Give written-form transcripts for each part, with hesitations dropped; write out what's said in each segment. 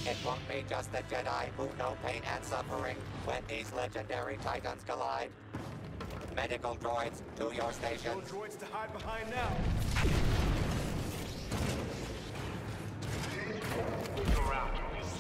It won't be just the Jedi who know pain and suffering when these legendary titans collide. Medical droids, to your stations. No droids to hide behind now. You're out.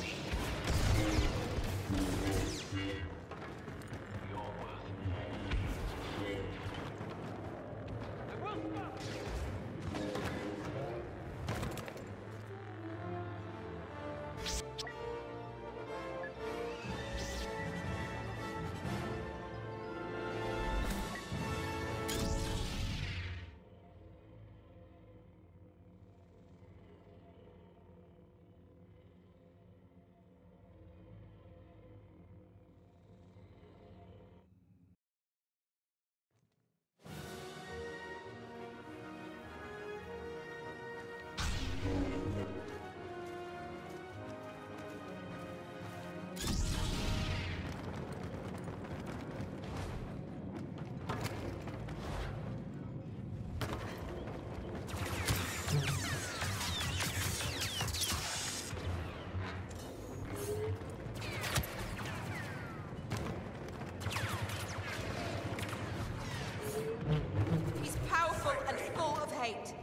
He's powerful and full of hate.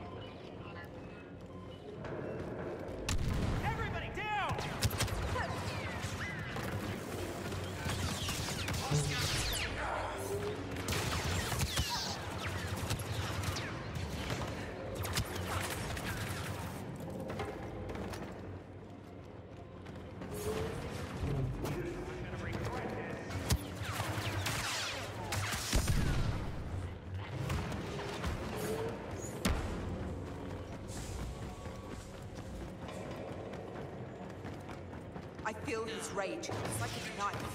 Everybody down! I feel his rage. It's like a knife.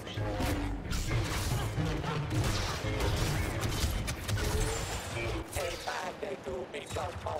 Hey, man, they do me so cold.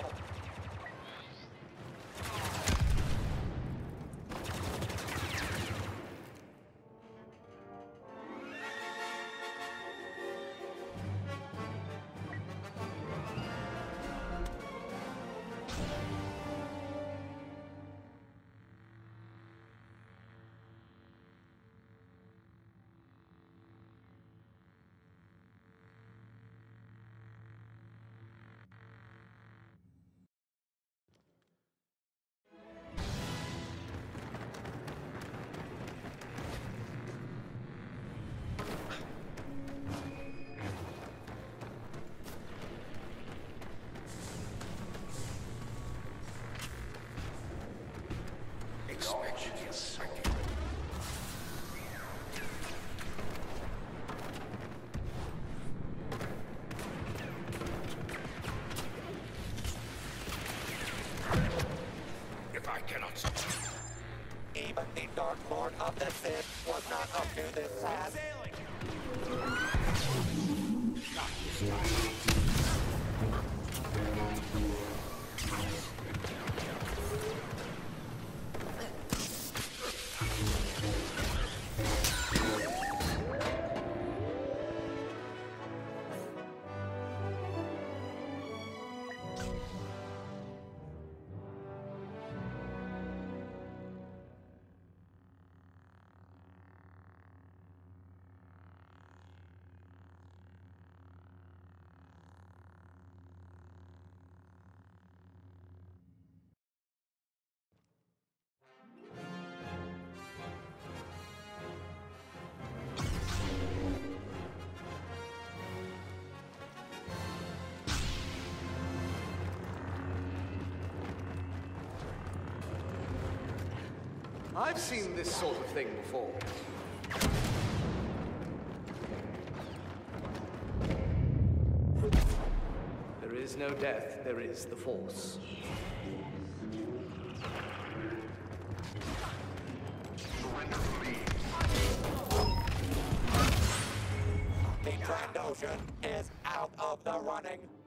If I cannot Even the Dark Lord of the Sith was not up to this task. Sailing! I've seen this sort of thing before. There is no death, there is the Force. The Trandoshan is out of the running.